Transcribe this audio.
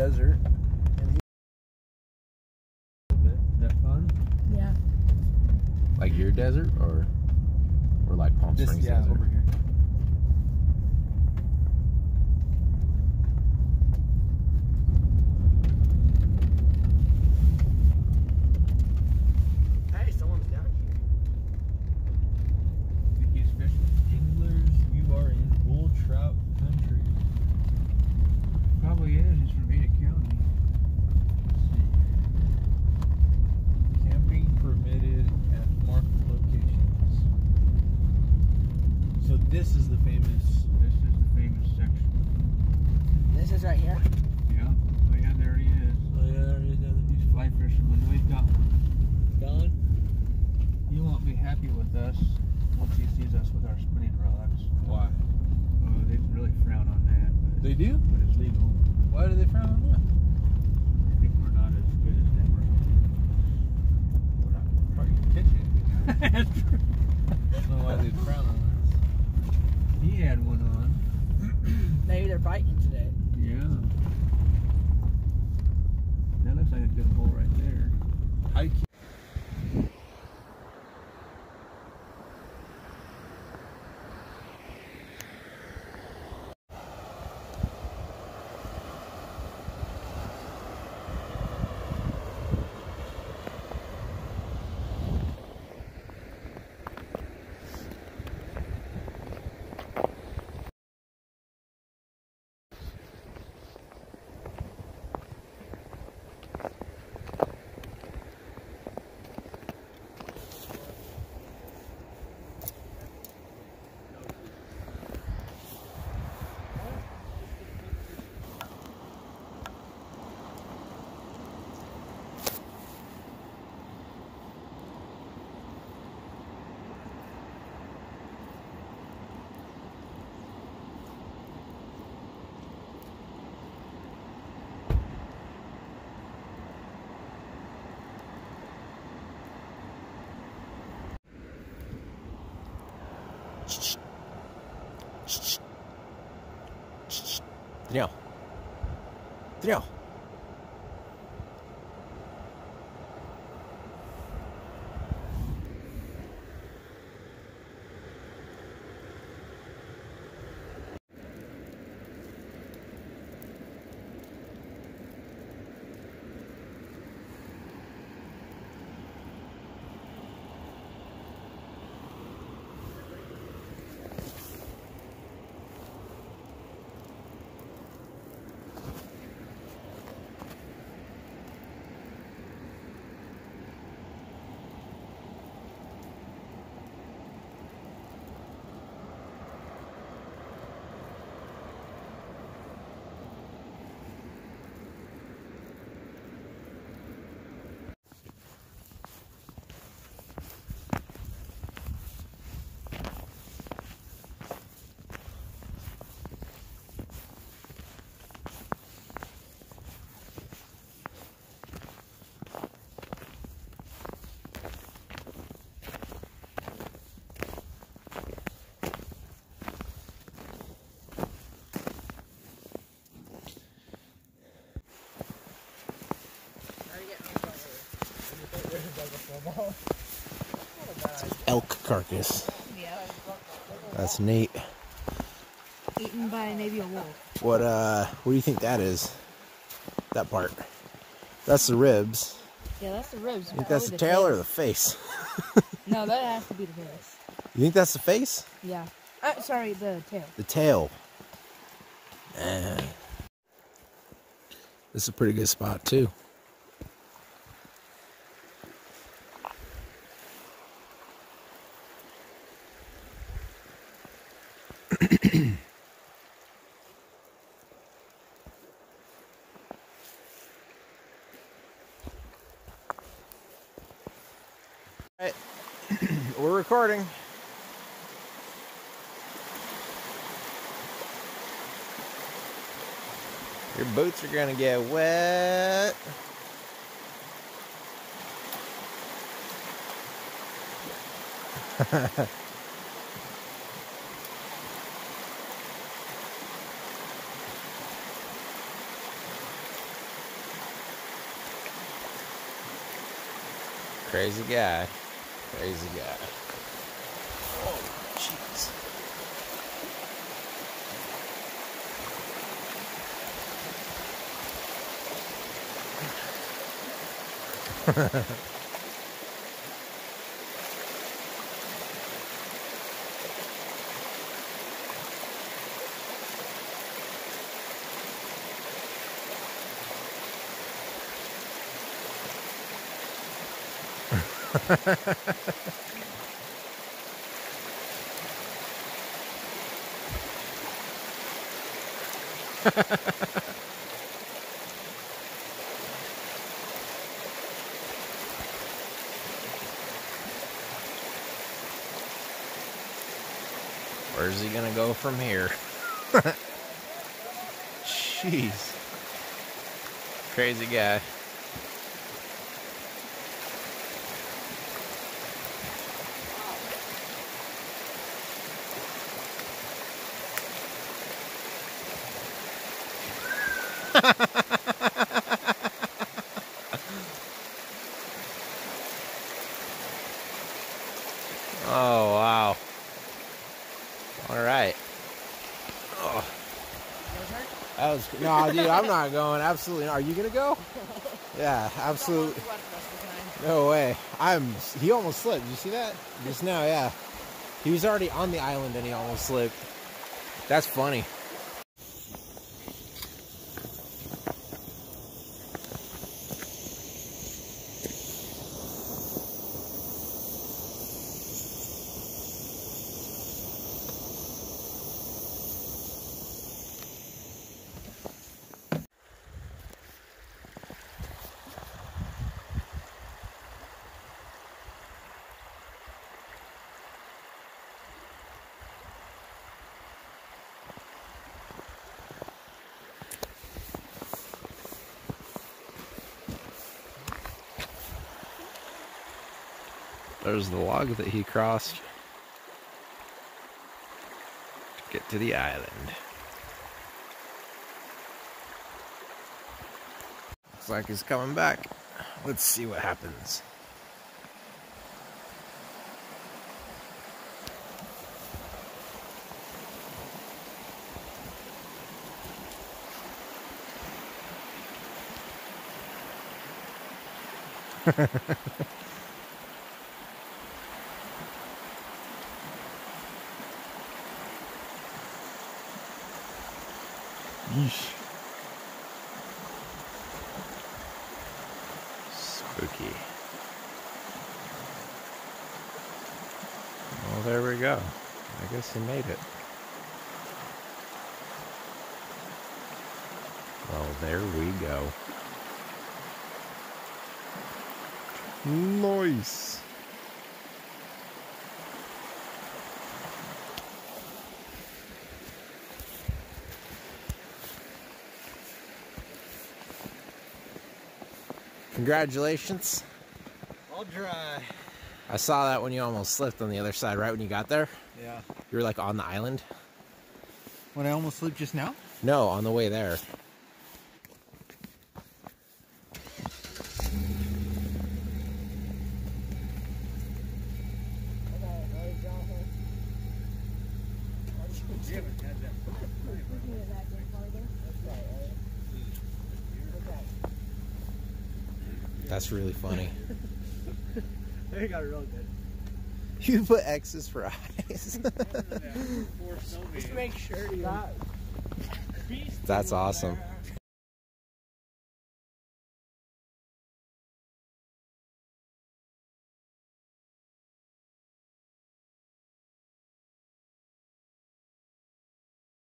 desert. And is that fun? Yeah. Like your desert or like Palm Springs desert? Over here. Hey, someone's down here. Think he's fishing? Anglers, you are in bull trout country. Probably is. He's from Ada County. Let's see. Camping permitted at marked locations. So this is the famous section. This is right here. Yeah. Oh yeah, there he is. Oh yeah, there he is. He's fly fishing. I know he's got one. Gone? He won't be happy with us once he sees us with our spinning rods. Why? They really frown on that. But They do? But it's legal. Why do they frown on that? I think we're not as good as them. We're not probably catching. I don't know why they'd frown on us. He had one on. Maybe they're biting today. Yeah. That looks like a good hole right there. How do you keep Danielle. Danielle. Elk carcass. Yeah. That's neat. Eaten by maybe a wolf. What do you think that is? That part. That's the ribs. Yeah, that's the ribs. You think that's the tail or the face? No, that has to be the face. You think that's the face? Yeah. Sorry, the tail. The tail. This is a pretty good spot too. All right. We're recording. Your boots are gonna get wet. Crazy guy. Crazy guy. Oh, jeez. Where's he gonna go from here? Jeez. Crazy guy. Oh, wow. All right. Oh. That was, no, dude, I'm not going. Absolutely not. Are you going to go? Yeah, absolutely. No way. He almost slipped. Did you see that? Just now, yeah. He was already on the island and he almost slipped. That's funny. There's the log that he crossed to get to the island. Looks like he's coming back. Let's see what happens. Yeesh. Spooky. Well, there we go. I guess he made it. Well, there we go. Nice. Congratulations. All dry. I saw that when you almost slipped on the other side, right when you got there. Yeah. You were like on the island. When I almost slipped just now? No, on the way there. That's really funny. They got real good. You put X's for eyes. Just make sure you. That's awesome.